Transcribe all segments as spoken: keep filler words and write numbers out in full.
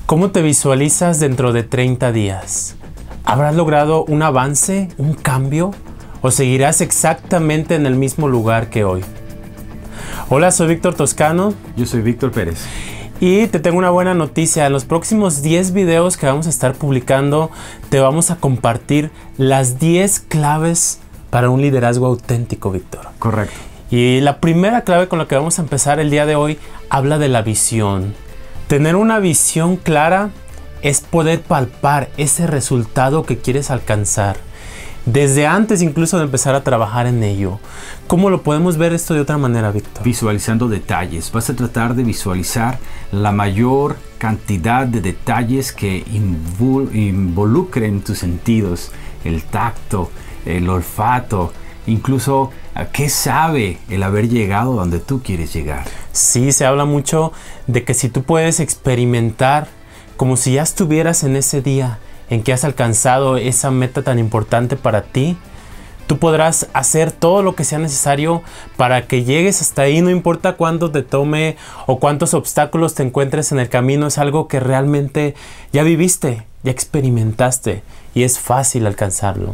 ¿Cómo te visualizas dentro de treinta días? ¿Habrás logrado un avance, un cambio? ¿O seguirás exactamente en el mismo lugar que hoy? Hola, soy Víctor Toscano. Yo soy Víctor Pérez. Y te tengo una buena noticia. En los próximos diez videos que vamos a estar publicando, te vamos a compartir las diez claves para un liderazgo auténtico, Víctor. Correcto. Y la primera clave con la que vamos a empezar el día de hoy habla de la visión. Tener una visión clara es poder palpar ese resultado que quieres alcanzar, desde antes incluso de empezar a trabajar en ello. ¿Cómo lo podemos ver esto de otra manera, Víctor? Visualizando detalles. Vas a tratar de visualizar la mayor cantidad de detalles que invol- involucren tus sentidos, el tacto, el olfato, incluso a qué sabe el haber llegado donde tú quieres llegar. Sí, se habla mucho de que si tú puedes experimentar como si ya estuvieras en ese día en que has alcanzado esa meta tan importante para ti, tú podrás hacer todo lo que sea necesario para que llegues hasta ahí, no importa cuánto te tome o cuántos obstáculos te encuentres en el camino. Es algo que realmente ya viviste, ya experimentaste y es fácil alcanzarlo.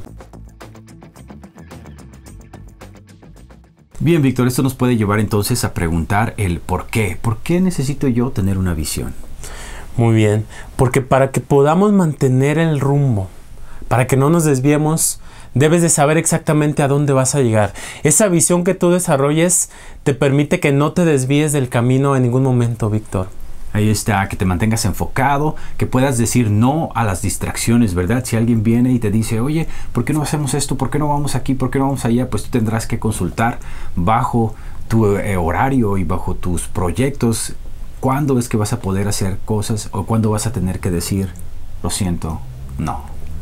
Bien, Víctor, esto nos puede llevar entonces a preguntar el por qué. ¿Por qué necesito yo tener una visión? Muy bien, porque para que podamos mantener el rumbo, para que no nos desviemos, debes de saber exactamente a dónde vas a llegar. Esa visión que tú desarrolles te permite que no te desvíes del camino en ningún momento, Víctor. Ahí está, que te mantengas enfocado, que puedas decir no a las distracciones, ¿verdad? Si alguien viene y te dice, oye, ¿por qué no hacemos esto? ¿Por qué no vamos aquí? ¿Por qué no vamos allá? Pues tú tendrás que consultar bajo tu eh, horario y bajo tus proyectos cuándo es que vas a poder hacer cosas o cuándo vas a tener que decir, lo siento, no.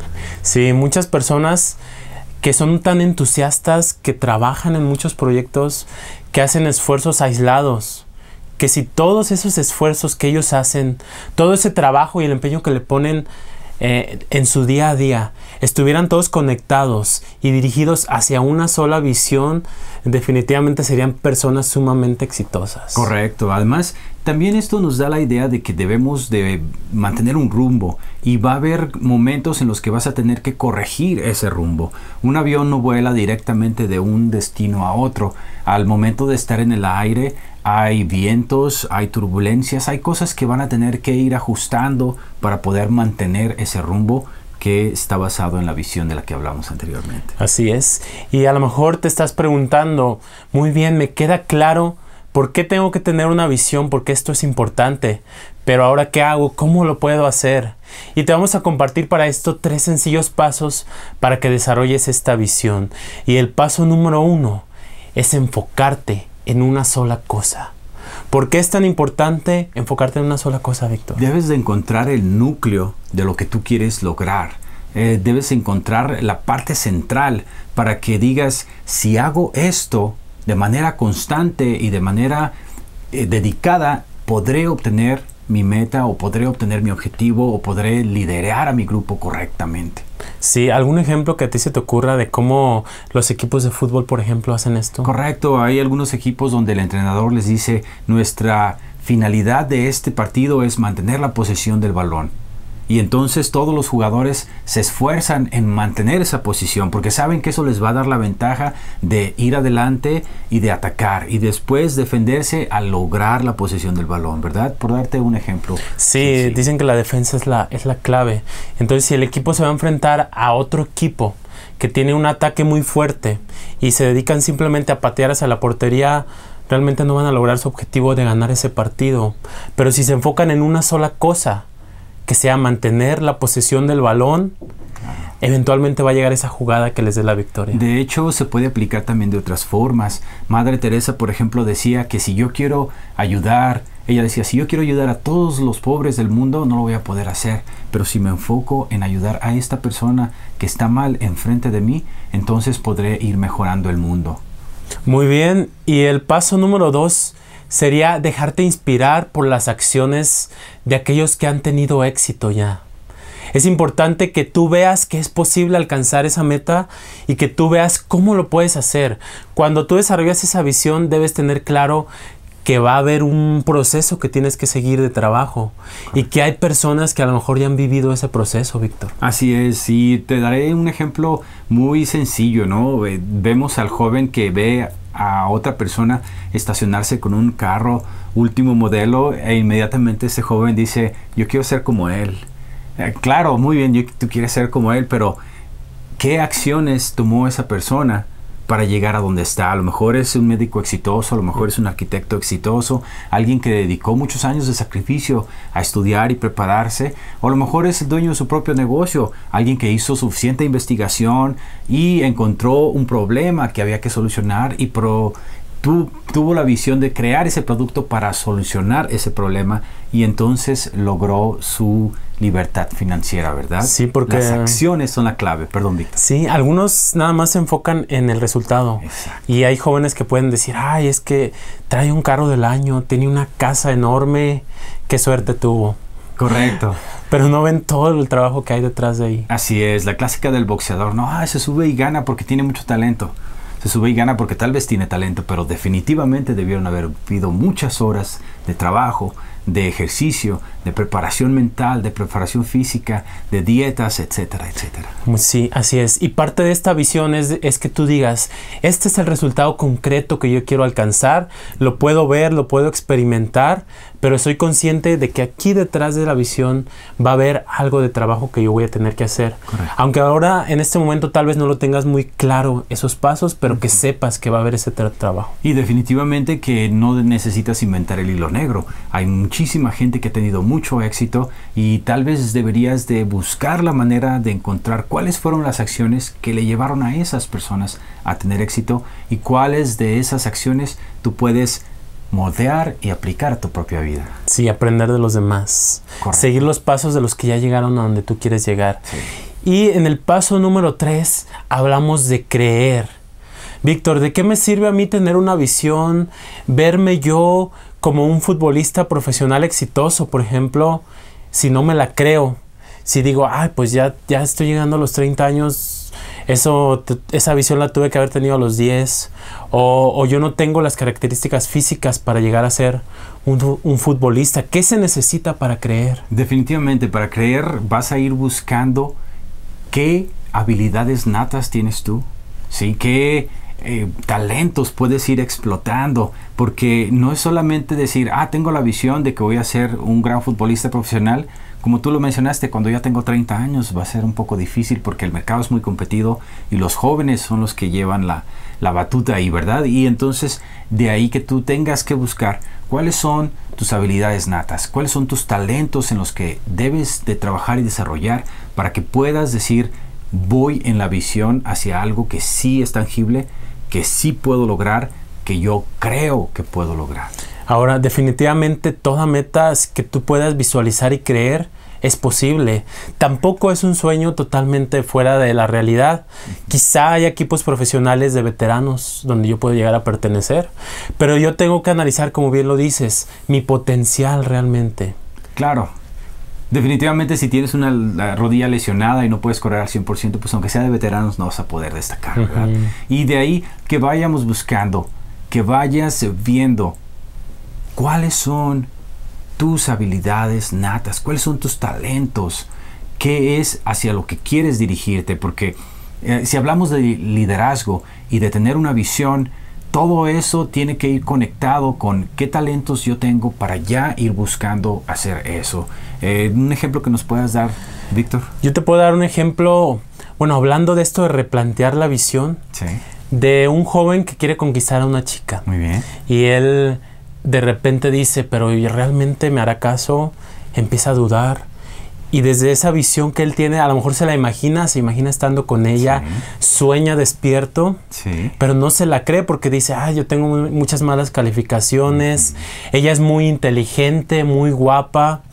Sí, muchas personas que son tan entusiastas, que trabajan en muchos proyectos, que hacen esfuerzos aislados, que si todos esos esfuerzos que ellos hacen, todo ese trabajo y el empeño que le ponen eh, en su día a día, estuvieran todos conectados y dirigidos hacia una sola visión, definitivamente serían personas sumamente exitosas. Correcto. Además, también esto nos da la idea de que debemos de mantener un rumbo y va a haber momentos en los que vas a tener que corregir ese rumbo. Un avión no vuela directamente de un destino a otro. Al momento de estar en el aire hay vientos, hay turbulencias, hay cosas que van a tener que ir ajustando para poder mantener ese rumbo que está basado en la visión de la que hablamos anteriormente. Así es. Y a lo mejor te estás preguntando, muy bien, me queda claro por qué tengo que tener una visión, porque esto es importante. Pero ahora, ¿qué hago? ¿Cómo lo puedo hacer? Y te vamos a compartir para esto tres sencillos pasos para que desarrolles esta visión. Y el paso número uno es enfocarte en una sola cosa. ¿Por qué es tan importante enfocarte en una sola cosa, Víctor? Debes de encontrar el núcleo de lo que tú quieres lograr. Eh, debes encontrar la parte central para que digas, si hago esto de manera constante y de manera eh, dedicada, podré obtener mi meta o podré obtener mi objetivo o podré liderar a mi grupo correctamente. Sí, ¿algún ejemplo que a ti se te ocurra de cómo los equipos de fútbol, por ejemplo, hacen esto? Correcto, hay algunos equipos donde el entrenador les dice, nuestra finalidad de este partido es mantener la posesión del balón. Y entonces todos los jugadores se esfuerzan en mantener esa posición porque saben que eso les va a dar la ventaja de ir adelante y de atacar y después defenderse al lograr la posesión del balón, ¿verdad? Por darte un ejemplo. Sí, sí, sí. Dicen que la defensa es la, es la clave. Entonces, si el equipo se va a enfrentar a otro equipo que tiene un ataque muy fuerte y se dedican simplemente a patear hacia la portería, realmente no van a lograr su objetivo de ganar ese partido. Pero si se enfocan en una sola cosa, que sea mantener la posesión del balón, eventualmente va a llegar esa jugada que les dé la victoria. De hecho, se puede aplicar también de otras formas. Madre Teresa, por ejemplo, decía que si yo quiero ayudar, ella decía, si yo quiero ayudar a todos los pobres del mundo, no lo voy a poder hacer. Pero si me enfoco en ayudar a esta persona que está mal enfrente de mí, entonces podré ir mejorando el mundo. Muy bien. Y el paso número dos sería dejarte inspirar por las acciones de aquellos que han tenido éxito ya. Es importante que tú veas que es posible alcanzar esa meta y que tú veas cómo lo puedes hacer. Cuando tú desarrollas esa visión, debes tener claro que va a haber un proceso que tienes que seguir de trabajo y que hay personas que a lo mejor ya han vivido ese proceso, Víctor. Así es, y te daré un ejemplo muy sencillo, ¿no? Vemos al joven que ve a otra persona estacionarse con un carro último modelo e inmediatamente ese joven dice, yo quiero ser como él. Eh, claro, muy bien, yo, tú quieres ser como él, pero ¿qué acciones tomó esa persona para llegar a donde está? A lo mejor es un médico exitoso, a lo mejor es un arquitecto exitoso, alguien que dedicó muchos años de sacrificio a estudiar y prepararse, o a lo mejor es el dueño de su propio negocio, alguien que hizo suficiente investigación y encontró un problema que había que solucionar y pro, tu, tuvo la visión de crear ese producto para solucionar ese problema y entonces logró su libertad financiera, ¿verdad? Sí, porque las acciones son la clave. Perdón, Víctor. Sí, algunos nada más se enfocan en el resultado. Exacto. Y hay jóvenes que pueden decir, ay, es que trae un carro del año, tiene una casa enorme, qué suerte tuvo. Correcto. Pero no ven todo el trabajo que hay detrás de ahí. Así es, la clásica del boxeador. No, ah, se sube y gana porque tiene mucho talento. Se sube y gana porque tal vez tiene talento, pero definitivamente debieron haber habido muchas horas de trabajo, de ejercicio, de preparación mental, de preparación física, de dietas, etcétera, etcétera. Sí, así es. Y parte de esta visión es, es que tú digas, este es el resultado concreto que yo quiero alcanzar, lo puedo ver, lo puedo experimentar, pero soy consciente de que aquí detrás de la visión va a haber algo de trabajo que yo voy a tener que hacer. Correcto. Aunque ahora en este momento tal vez no lo tengas muy claro esos pasos, pero que sepas que va a haber ese tra trabajo. Y definitivamente que no necesitas inventar el hilo negro. Hay muchísima gente que ha tenido mucho éxito y tal vez deberías de buscar la manera de encontrar cuáles fueron las acciones que le llevaron a esas personas a tener éxito y cuáles de esas acciones tú puedes moldear y aplicar a tu propia vida. Sí, aprender de los demás. Correcto. Seguir los pasos de los que ya llegaron a donde tú quieres llegar. Sí. Y en el paso número tres hablamos de creer. Víctor, ¿de qué me sirve a mí tener una visión, verme yo como un futbolista profesional exitoso, por ejemplo, si no me la creo? Si digo, ay, pues ya, ya estoy llegando a los treinta años, eso, esa visión la tuve que haber tenido a los diez, o, o yo no tengo las características físicas para llegar a ser un, un futbolista. ¿Qué se necesita para creer? Definitivamente, para creer vas a ir buscando qué habilidades natas tienes tú, ¿sí? ¿Qué eh, talentos puedes ir explotando? Porque no es solamente decir, ah, tengo la visión de que voy a ser un gran futbolista profesional. Como tú lo mencionaste, cuando ya tengo treinta años va a ser un poco difícil porque el mercado es muy competido y los jóvenes son los que llevan la, la batuta ahí, ¿verdad? Y entonces de ahí que tú tengas que buscar cuáles son tus habilidades natas, cuáles son tus talentos en los que debes de trabajar y desarrollar para que puedas decir, voy en la visión hacia algo que sí es tangible, que sí puedo lograr, que yo creo que puedo lograr. Ahora, definitivamente toda meta que tú puedas visualizar y creer es posible. Tampoco es un sueño totalmente fuera de la realidad. Quizá hay equipos profesionales de veteranos donde yo puedo llegar a pertenecer, pero yo tengo que analizar, como bien lo dices, mi potencial realmente. Claro. Definitivamente si tienes una rodilla lesionada y no puedes correr al cien por ciento, pues aunque sea de veteranos no vas a poder destacar, ¿verdad? Uh-huh. Y de ahí que vayamos buscando, que vayas viendo cuáles son tus habilidades natas, cuáles son tus talentos, qué es hacia lo que quieres dirigirte, porque eh, si hablamos de liderazgo y de tener una visión, todo eso tiene que ir conectado con qué talentos yo tengo para ya ir buscando hacer eso. Eh, un ejemplo que nos puedas dar, Víctor. Yo te puedo dar un ejemplo, bueno, hablando de esto de replantear la visión, sí, de un joven que quiere conquistar a una chica. Muy bien. Y él de repente dice, pero ¿realmente me hará caso? Empieza a dudar. Y desde esa visión que él tiene, a lo mejor se la imagina, se imagina estando con ella, sí, sueña despierto, sí, pero no se la cree porque dice, ah, yo tengo muchas malas calificaciones, uh-huh, ella es muy inteligente, muy guapa,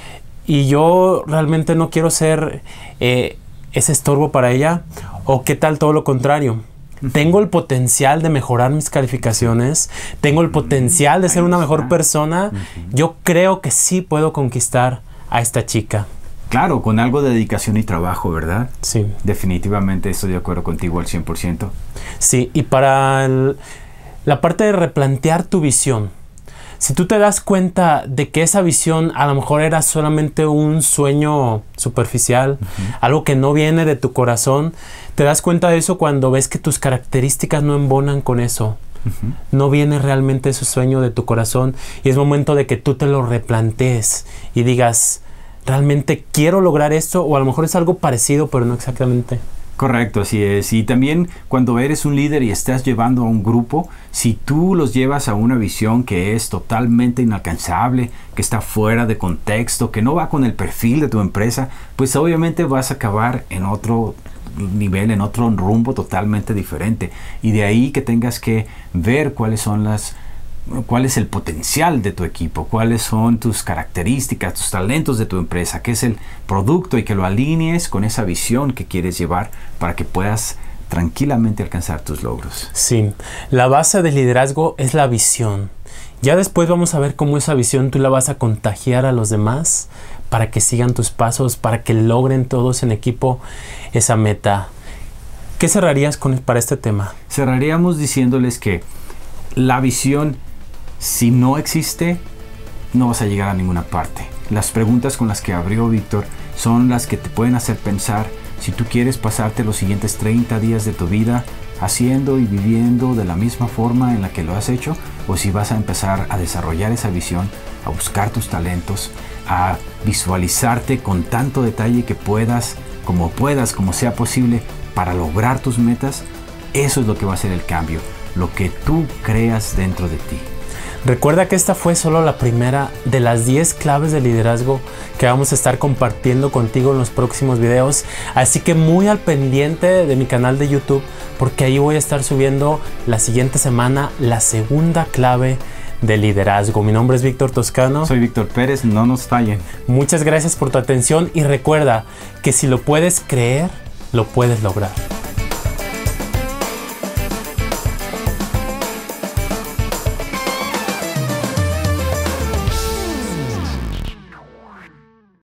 y yo realmente no quiero ser eh, ese estorbo para ella. ¿O qué tal todo lo contrario? Tengo el potencial de mejorar mis calificaciones, tengo el potencial de ser una mejor persona, yo creo que sí puedo conquistar a esta chica. Claro, con algo de dedicación y trabajo, ¿verdad? Sí. Definitivamente estoy de acuerdo contigo al cien por ciento. Sí, y para el, la parte de replantear tu visión, Si tú te das cuenta de que esa visión a lo mejor era solamente un sueño superficial, uh-huh. algo que no viene de tu corazón, te das cuenta de eso cuando ves que tus características no embonan con eso. Uh-huh. No viene realmente ese sueño de tu corazón y es momento de que tú te lo replantees y digas, ¿realmente quiero lograr esto? O a lo mejor es algo parecido, pero no exactamente. Correcto, así es. Y también cuando eres un líder y estás llevando a un grupo, si tú los llevas a una visión que es totalmente inalcanzable, que está fuera de contexto, que no va con el perfil de tu empresa, pues obviamente vas a acabar en otro nivel, en otro rumbo totalmente diferente. Y de ahí que tengas que ver cuáles son las cuál es el potencial de tu equipo, cuáles son tus características, tus talentos de tu empresa, qué es el producto y que lo alinees con esa visión que quieres llevar para que puedas tranquilamente alcanzar tus logros. Sí, la base del liderazgo es la visión. Ya después vamos a ver cómo esa visión tú la vas a contagiar a los demás para que sigan tus pasos, para que logren todos en equipo esa meta. ¿Qué cerrarías con, para este tema? Cerraríamos diciéndoles que la visión, si no existe, no vas a llegar a ninguna parte. Las preguntas con las que abrió Víctor son las que te pueden hacer pensar si tú quieres pasarte los siguientes treinta días de tu vida haciendo y viviendo de la misma forma en la que lo has hecho, o si vas a empezar a desarrollar esa visión, a buscar tus talentos, a visualizarte con tanto detalle que puedas, como puedas, como sea posible, para lograr tus metas. Eso es lo que va a ser el cambio, lo que tú creas dentro de ti. Recuerda que esta fue solo la primera de las diez claves de liderazgo que vamos a estar compartiendo contigo en los próximos videos. Así que muy al pendiente de mi canal de YouTube, porque ahí voy a estar subiendo la siguiente semana la segunda clave de liderazgo. Mi nombre es Víctor Toscano. Soy Víctor Pérez, no nos fallen. Muchas gracias por tu atención y recuerda que si lo puedes creer, lo puedes lograr.